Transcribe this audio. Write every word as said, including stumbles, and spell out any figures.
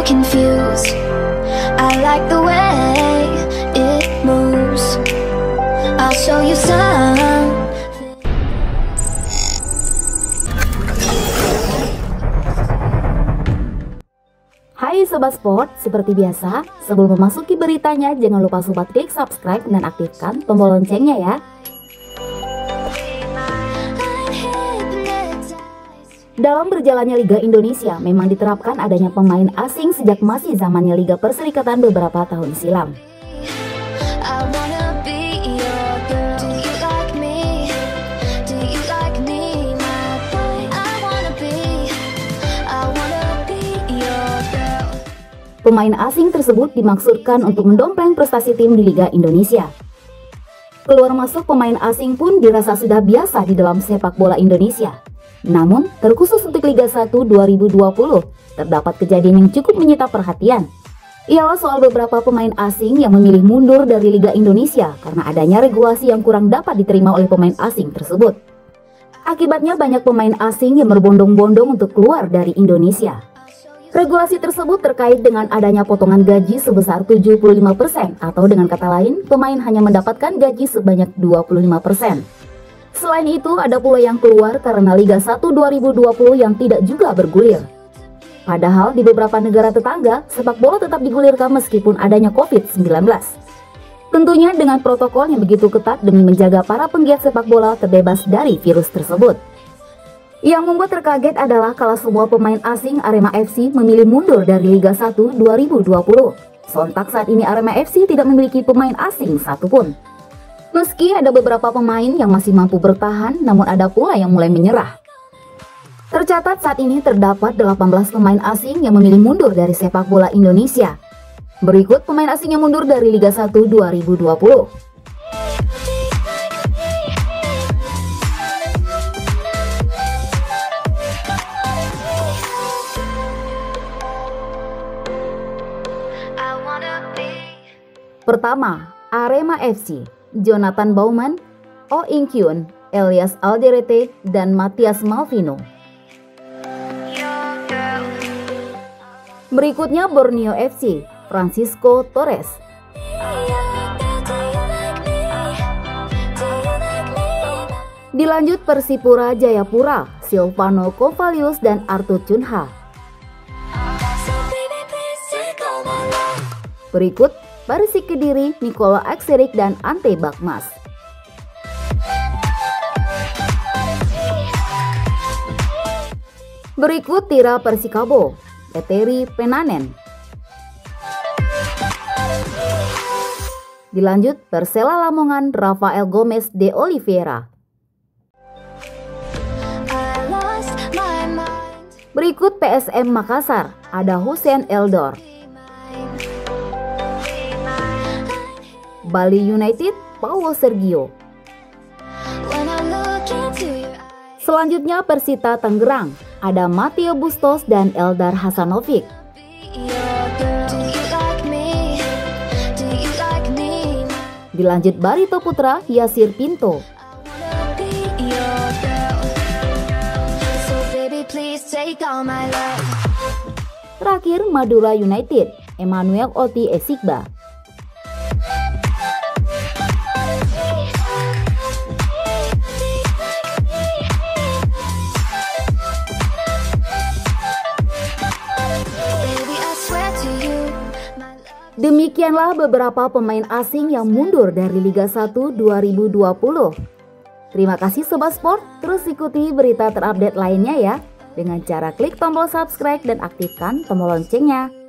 confused. I like the way it moves. I'll show you some. Hai Sobat Sport, seperti biasa, sebelum memasuki beritanya, jangan lupa Sobat klik subscribe dan aktifkan tombol loncengnya ya. Dalam berjalannya Liga Indonesia, memang diterapkan adanya pemain asing sejak masih zamannya Liga Perserikatan beberapa tahun silam. Pemain asing tersebut dimaksudkan untuk mendompleng prestasi tim di Liga Indonesia. Keluar masuk pemain asing pun dirasa sudah biasa di dalam sepak bola Indonesia. Namun, terkhusus untuk Liga satu dua ribu dua puluh, terdapat kejadian yang cukup menyita perhatian. Ialah soal beberapa pemain asing yang memilih mundur dari Liga Indonesia karena adanya regulasi yang kurang dapat diterima oleh pemain asing tersebut. Akibatnya banyak pemain asing yang berbondong-bondong untuk keluar dari Indonesia. Regulasi tersebut terkait dengan adanya potongan gaji sebesar tujuh puluh lima persen atau dengan kata lain, pemain hanya mendapatkan gaji sebanyak dua puluh lima persen. Selain itu, ada pula yang keluar karena Liga satu dua ribu dua puluh yang tidak juga bergulir. Padahal di beberapa negara tetangga, sepak bola tetap digulirkan meskipun adanya covid sembilan belas. Tentunya dengan protokol yang begitu ketat demi menjaga para penggiat sepak bola terbebas dari virus tersebut. Yang membuat terkaget adalah kalau semua pemain asing Arema F C memilih mundur dari Liga satu dua ribu dua puluh. Sontak saat ini Arema F C tidak memiliki pemain asing satupun. Meski ada beberapa pemain yang masih mampu bertahan, namun ada pula yang mulai menyerah. Tercatat saat ini terdapat delapan belas pemain asing yang memilih mundur dari sepak bola Indonesia. Berikut pemain asing yang mundur dari Liga satu dua ribu dua puluh. Pertama, Arema F C. Jonathan Baumann, Oh In-kyun, Elias Alderete, dan Matias Malvino. Berikutnya Borneo F C, Francisco Torres. Dilanjut Persipura Jayapura, Silvano Kovalius dan Arthur Cunha. Berikut Persik Kediri, Nikola Akserik dan Ante Bakmas. Berikut Tira Persikabo, Eteri Penanen. Dilanjut Persela Lamongan, Rafael Gomez de Oliveira. Berikut P S M Makassar, ada Hussein Eldor. Bali United, Paulo Sergio. Selanjutnya Persita Tangerang, ada Matteo Bustos dan Eldar Hasanovic. Dilanjut Barito Putra, Yasir Pinto. Terakhir Madura United, Emmanuel Oti Esigba. Demikianlah beberapa pemain asing yang mundur dari Liga satu dua ribu dua puluh. Terima kasih Sobat Sport, terus ikuti berita terupdate lainnya ya, dengan cara klik tombol subscribe dan aktifkan tombol loncengnya.